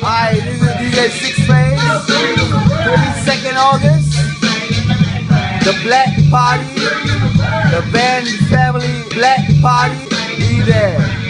Alright, this is DJ Sixfaez, 22nd August, the Black Party, the band family Black Party, be there.